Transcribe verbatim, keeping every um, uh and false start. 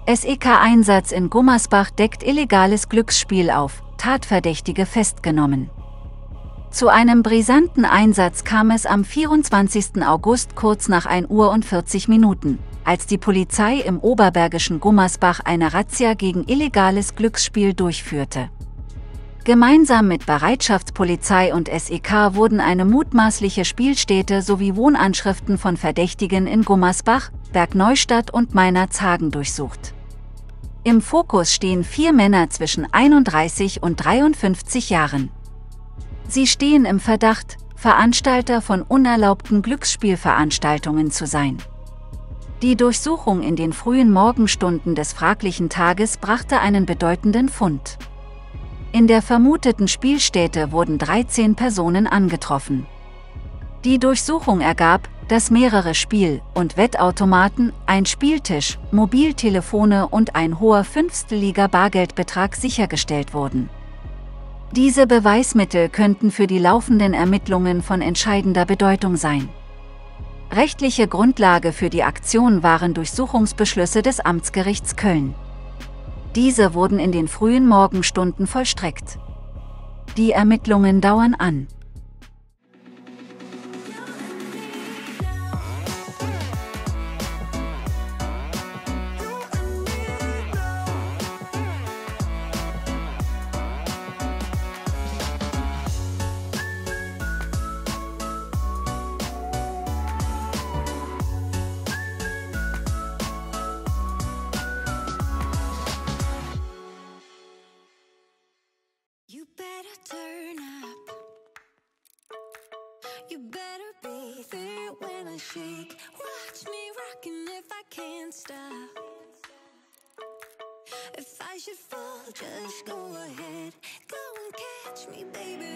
S E K-Einsatz in Gummersbach deckt illegales Glücksspiel auf, Tatverdächtige festgenommen. Zu einem brisanten Einsatz kam es am vierundzwanzigsten August kurz nach ein Uhr und vierzig Minuten, als die Polizei im oberbergischen Gummersbach eine Razzia gegen illegales Glücksspiel durchführte. Gemeinsam mit Bereitschaftspolizei und S E K wurden eine mutmaßliche Spielstätte sowie Wohnanschriften von Verdächtigen in Gummersbach, Bergneustadt und Meinerzhagen durchsucht. Im Fokus stehen vier Männer zwischen einunddreißig und dreiundfünfzig Jahren. Sie stehen im Verdacht, Veranstalter von unerlaubten Glücksspielveranstaltungen zu sein. Die Durchsuchung in den frühen Morgenstunden des fraglichen Tages brachte einen bedeutenden Fund. In der vermuteten Spielstätte wurden dreizehn Personen angetroffen. Die Durchsuchung ergab, dass mehrere Spiel- und Wettautomaten, ein Spieltisch, Mobiltelefone und ein hoher fünfstelliger Bargeldbetrag sichergestellt wurden. Diese Beweismittel könnten für die laufenden Ermittlungen von entscheidender Bedeutung sein. Rechtliche Grundlage für die Aktion waren Durchsuchungsbeschlüsse des Amtsgerichts Köln. Diese wurden in den frühen Morgenstunden vollstreckt. Die Ermittlungen dauern an. You better turn up. You better be there when I shake. Watch me rockin' if I can't stop. If I should fall, just go ahead. Go and catch me, baby.